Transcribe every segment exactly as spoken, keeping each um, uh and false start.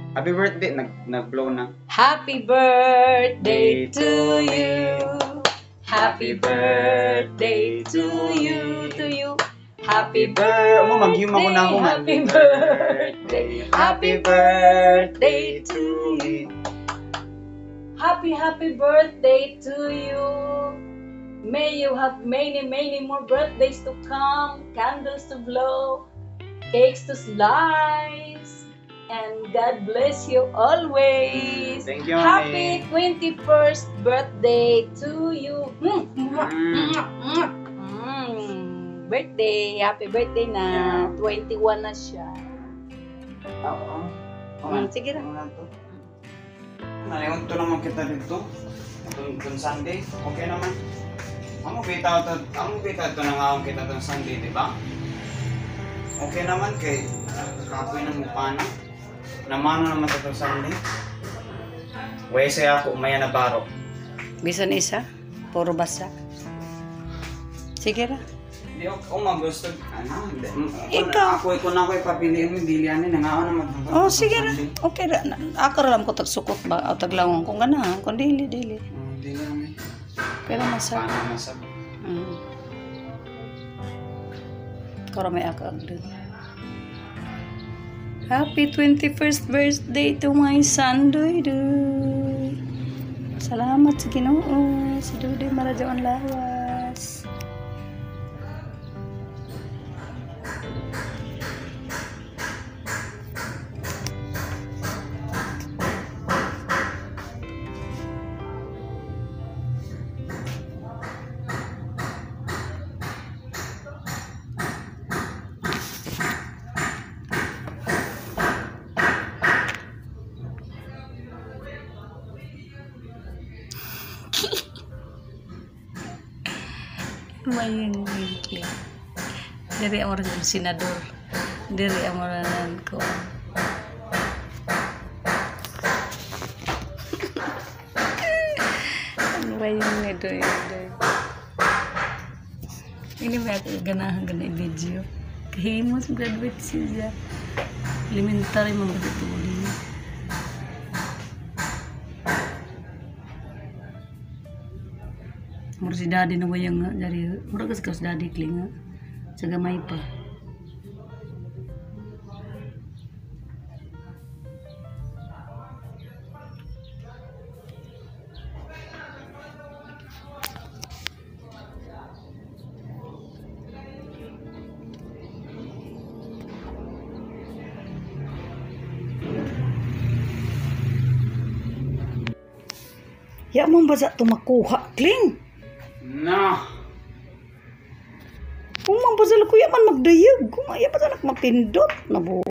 Happy birthday. Nag, nag-blow na. Happy birthday to you. Happy birthday to you, to you. Happy birthday. Amo mag-yum ako na ako. Happy birthday. Happy birthday to you. Happy happy birthday to you. May you have many many more birthdays to come. Candles to blow. Cakes to slice. And God bless you always. Thank you, Happy Mami. twenty-first birthday to you. Mm. Mm. Mm. Birthday. Happy birthday na. Yeah. twenty-one na siya. Oo. Mm, sige na. Ano to? Naliwan to naman kita dito. Itong Sunday. Okay naman. Amo kita ito. Amo kita ito nangawang kita itong Sunday, di ba? Okay naman kay kapoy ng mukha na. Namano naman ito Sunday. Wese ako, umaya na baro. Bisan isa? Puro basa? Sige ra. Hindi ako magusto. Ano? Hindi. Ikaw. Ako, ikaw na ako ipapiliin mo. Dilihan ni. Nangawa naman. Oh, sige ra. Okay ra. Ako ra lang ko tagsukot ba? O taglawang kung ganahan. Kung dili, dili. Dilihan ni. Pero masarap. Paano masab? Mm. Ikaw ra may akag doon. Happy twenty-first birthday to my son, Doy-Doy. Salamat sa Ginoo. Si Doy-Doy Marajaon Lawas. Mayin wikli. Dari ang orang senador. Dari ang orang ko. Ano ba yung ito ito? Ini ba ako ganahan ganay video? Kahimos graduate siya. Elementary man ba ito ulit? Mura si daddy na wayang nga dari mura kasi ka si daddy kling nga sa gamay pa. Ya mo ba sa tumakuha kling? No. Kung mampasal ko yaman magdayag, kung ayaw pa sa mapindot na bu.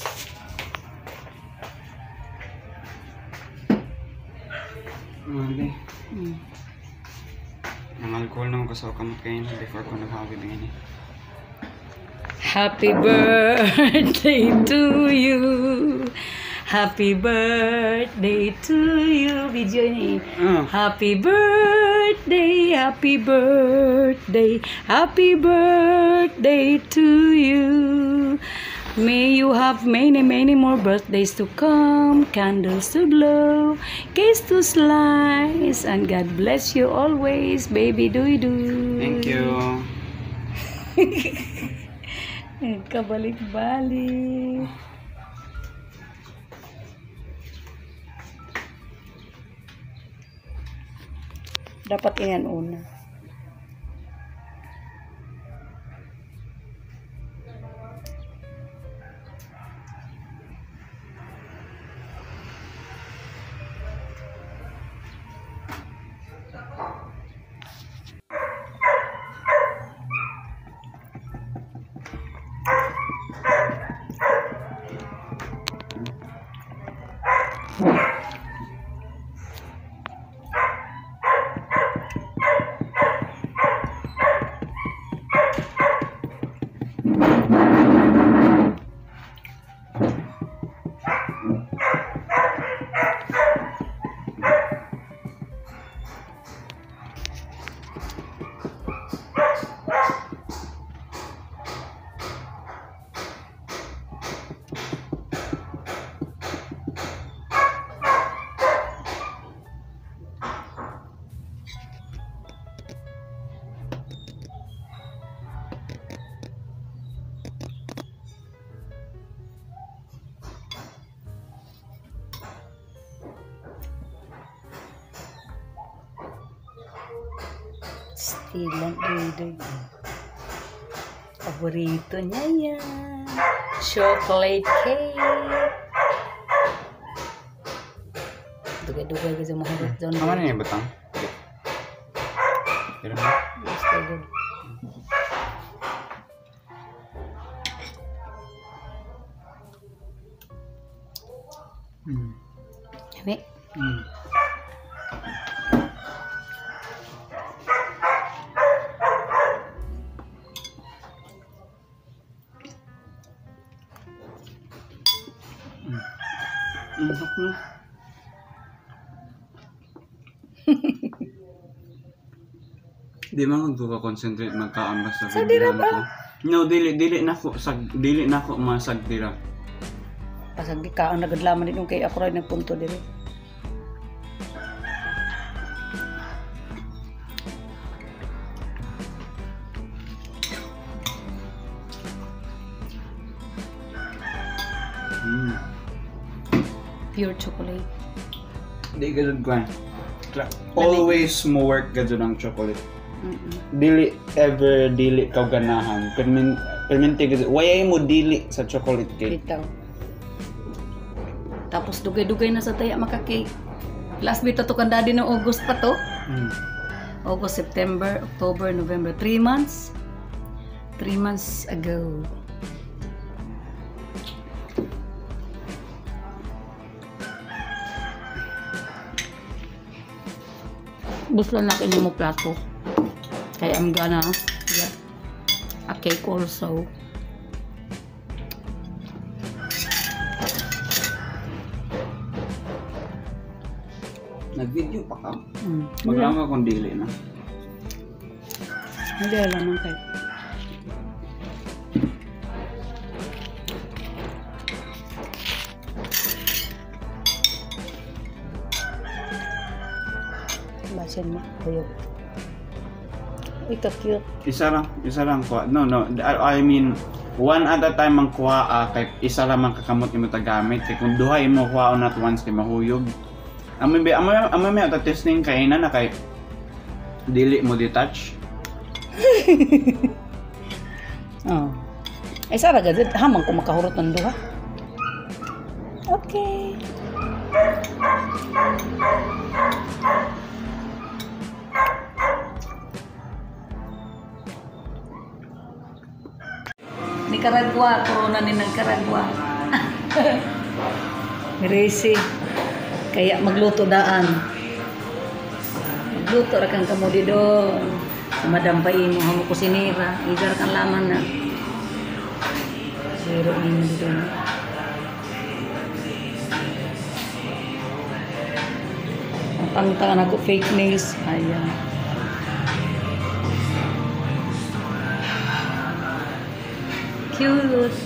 Okay. Hmm. Ang alcohol naman ko sa kamot kayo before ko nag-hawid ngayon. Happy birthday to you. Happy birthday to you. Video ni. Uh. Happy birthday, happy birthday, happy birthday to you. May you have many, many more birthdays to come, candles to blow, cakes to slice, and God bless you always, baby Doy-Doy. Thank you. Kabalik-balik. Dapat yan una. Stilang Duy-Duy. Paborito niya yan. Chocolate cake. Dugay-dugay kasi mahirap doon. Kamu na yung batang? Pero mo? Yes, very good. Hmm. Yummy. Hmm. Ang sarap na. Di man ko ka-concentrate magkaambas sa Sa dira videohan pa? ko. No, dili dili nako sag dili nako masag dira. Pasag di ka ang nagadlaman din kay ako rin nagpunto diri. Hmm. Pure chocolate. Di gud kwan. Always mo work gud ang chocolate. Mm-mm. Dili ever dili ka ganahan. Permin perminti gud why mo dili sa chocolate cake. Bitaw. Tapos dugay-dugay na sa taya makakake. Last bita to kanda din ng August pa to. Hmm. August, September, October, November. Three months. Three months ago. Gusto na nakin mo plato. Kaya I'm gonna get a cake also. Nag-video pa ka. Hmm. Maglama kung dili na. Hindi alam ng cake. Basin mo. Ayok. Uy, ka-cute. Isa lang, isa lang kuha. No, no. I I mean, one at a time ang kuha ah, kay isa lang ang kakamot imo tagamit. Kay kung duha imo kuha on at once kay mahuyog. Amo be amo amo may ata testing kay na na kay dili mo detach. Oh. Ay, sara gad hamang ko makahurot ng duha. Okay. Nicaragua, corona ni Nicaragua. Miresi. Kaya magluto daan. Magluto ra kang kamudi doon. Madampay mo hamo kusinira. Igar kang laman na. Zero ninyo dito. Ang pangitangan ako fake nails. Ayan. Cute.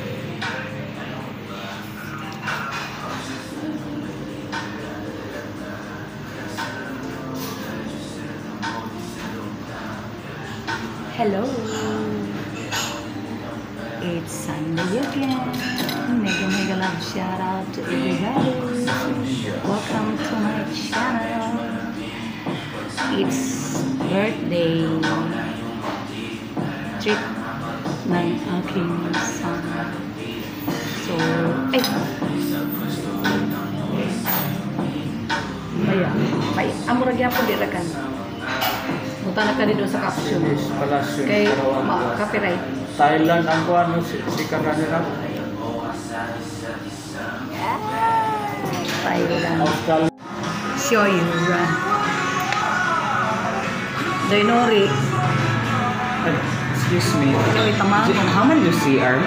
Hello. It's Sunday again. Mega mega love shout out to everybody. Welcome to my channel. It's birthday treat ng aking son. So, ay! Maya, may amurag yan po dirakan. Punta na ka dito sa caption. Kay ma copyright. Thailand ang kuha no si, si Karanira. Thailand. Australia. Show you. Dainori. Excuse me. Joy tamang. How many you see are?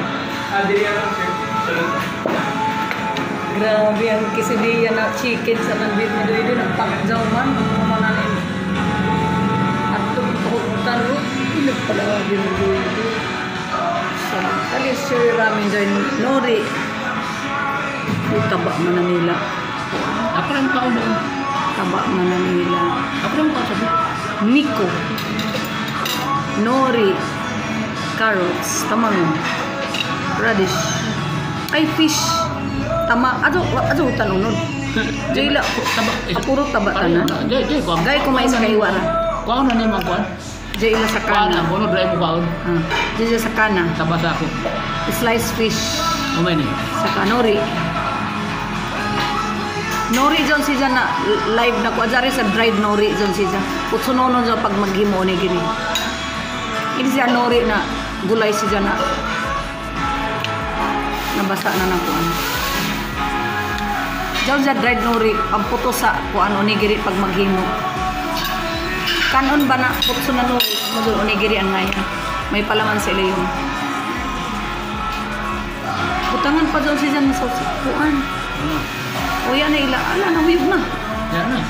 Grabe ang quesadilla na chicken sa nandito mo doon din ang pakjaw man. Mamananin. At tukutan ro. Ilag pala din mo doon. So, kali sure ramen doon. Nori. Yung taba man na nila. Ako lang tao doon. Taba man na nila. Ako lang tao sabi. Miko. Nori. Carrots. Tamang. Radish. Ay, fish. Tama. Ato, ato tanong nun. Joy la. Taba. Apuro taba tanan. Jay, jay ko. Gay ko mais kay wara. Kuha na niya magkuhan. Diyan ila sa Kuha na, kana. kuno dry mo kaon. Ah, diyan sa kana. Tabasa ako. Sliced fish. Umay ni. Sa kanori. Nori dyan si dyan na live na ko. Adjari sa dried nori dyan si dyan. Putsunonon dyan pag maghimo ni gini. Ini siya nori na gulay si dyan na. Nabasa na ng kuan. Diyan siya dried nori. Ang puto sa kuan onigiri pag maghimo. Kanon ba na putso na nori. Magul onigiri ang ngayon. May palaman sila yun. Butangan pa dyan si dyan sa kuan. Ano? O yan na ila. Ala, nahuyog na. Yan na.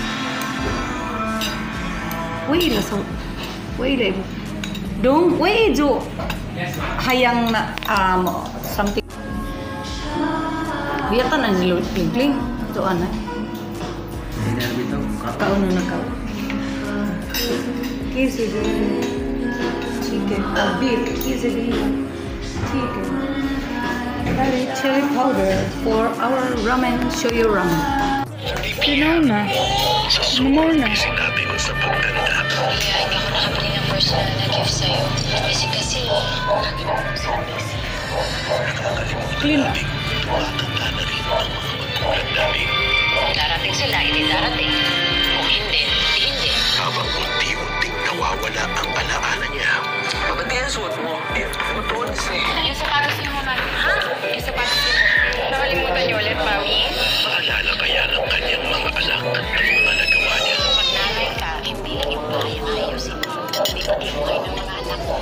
Uy, ila so. Uy, ila ibo. Dong, uy, jo. Hayang na, um, something. Biyatan ang nilod pingling. Jo, ana. Dinner bitaw. Kauno na ka. Quesadilla. Chicken. Uh, beef. Quesadilla. Chicken. Garlic chili powder for our ramen shoyu ramen. Sinaw na. Sinaw na. Sinabi ko sa pagtanda. Kaya hindi ako nakabili ng personal na gift sa'yo. Kasi kasi, lagi na ako si busy. Clean. Tumatanda na rin ang mga matulad namin. Darating sila, hindi darating. Kung hindi, hindi hindi. Habang unti-unting nawawala ang alaala niya. Ba't yan suot mo? Eh, matulis eh. Yung sapatos niyo mo, Mami. Ha? Yung sapatos niyo mo. Nakalimutan niyo ulit, Pawi? Maalala kaya ng kanyang mga anak ang mga nagawa niya. Pag nanay ka, hindi lang yung bahay ang ayusin mo. Hindi pati yung buhay ng mga anak mo.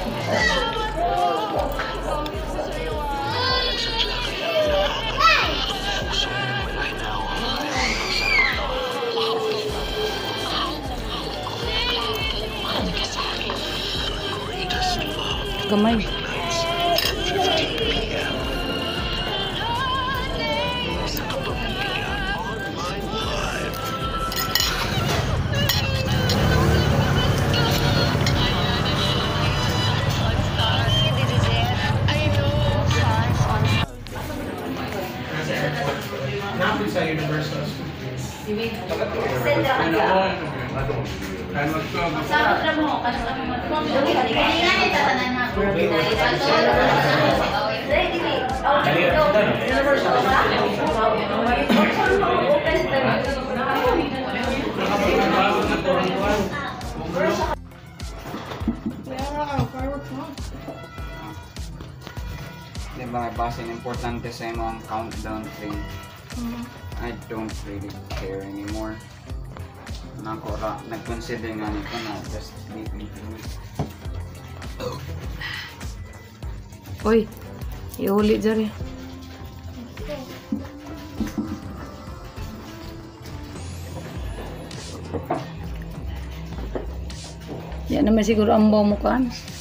Sadya kaya nakakalimutan ang puso ng malinaw. Greatest love Gamay. nights, ten fifteen p m Sa kapamilya on my live. Napit sa Universal Di ba, base importante sa imo ang countdown thing. I don't really care anymore. Nako ra, nag-consider nga nito na just sleeping through it. Uy, ihuli dyan eh. Yan naman siguro ang mo kan.